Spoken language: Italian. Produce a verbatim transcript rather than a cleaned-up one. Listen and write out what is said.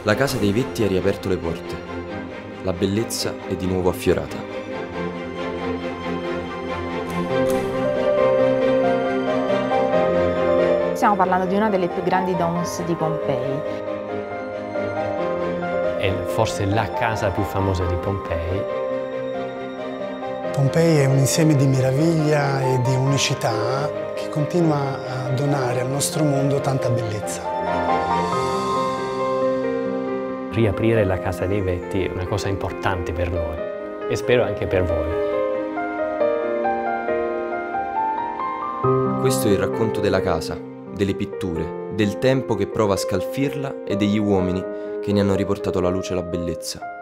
La casa dei Vetti ha riaperto le porte. La bellezza è di nuovo affiorata. Stiamo parlando di una delle più grandi domus di Pompei. È forse la casa più famosa di Pompei. Pompei è un insieme di meraviglia e di unicità che continua a donare al nostro mondo tanta bellezza. Riaprire la casa dei Vetti è una cosa importante per noi e spero anche per voi. Questo è il racconto della casa, delle pitture, del tempo che prova a scalfirla e degli uomini che ne hanno riportato alla luce la bellezza.